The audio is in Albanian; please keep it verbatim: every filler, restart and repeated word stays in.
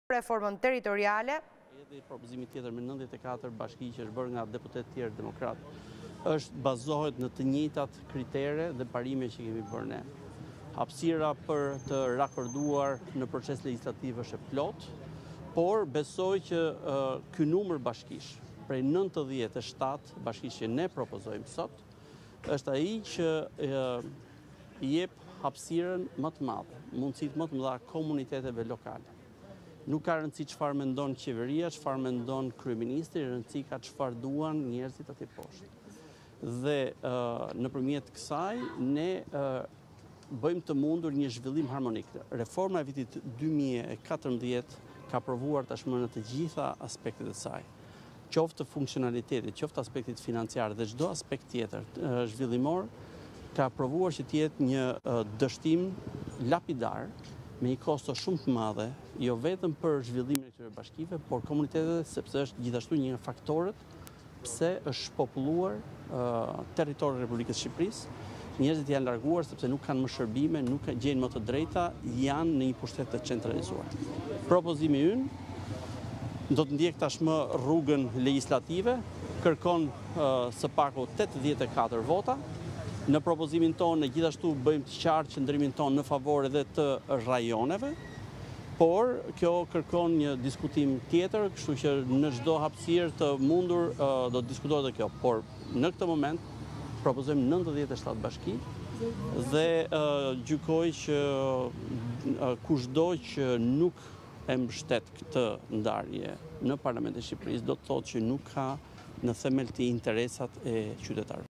reformën territoriale. Edhe propozimi tjetër me nëntëdhjetë e katër bashki që është bërë nga deputet tjerë demokrat, është bazohet në të njëjtat kritere dhe parime që kemi bërë ne. Hapësira për të rakorduar në proces legjislativ është e plot, por besoj që uh, ky numër bashkish, prej nëntëdhjetë e shtatë bashkish që ne propozojmë sot, është ai që uh, jep hapësirën më të madhe, mundësitë më të mëdha komuniteteve lokale. Nuk ka rëndësi çfarë mendon qeveria, çfarë mendon kryeministri, rëndësi ka çfarë duan njerëzit aty poshtë. Dhe uh, nëpërmjet kësaj ne uh, bëjmë të mundur një zhvillim harmonik. Reforma e vitit dy mijë e katërmbëdhjetë ka provuar tashmë në të gjitha aspektet e saj. Qoftë funksionalitetit, qoftë aspektit financiar dhe çdo aspekt tjetër uh, zhvillimor, ka provuar që të jetë një uh, dështim lapidar me një kosto shumë të madhe, jo vetëm për zhvillimin e këtyre bashkive, por komunitetet, sepse është gjithashtu një nga faktorët pse është shpopulluar uh, territori i Republikës së Shqipërisë. Njerëzit janë larguar sepse nuk kanë më shërbime, nuk gjejnë më të drejta, janë në një pushtet të centralizuar. Propozimi ynë do të ndjek tashmë rrugën legjislative, kërkon uh, së paku tetëdhjetë e katër vota. Në propozimin tonë gjithashtu bëjmë të qartë qëndrimin tonë në favor edhe të rajoneve, por kjo kërkon një diskutim tjetër, kështu që në çdo hapësirë të mundur uh, do të diskutohet edhe kjo. Por në këtë moment propozojmë nëntëdhjetë e shtatë bashki dhe uh, gjykoj që uh, kushdo që nuk e mbështet këtë ndarje në Parlamentin e Shqipërisë do të thotë që nuk ka në themel të interesat e qytetarëve.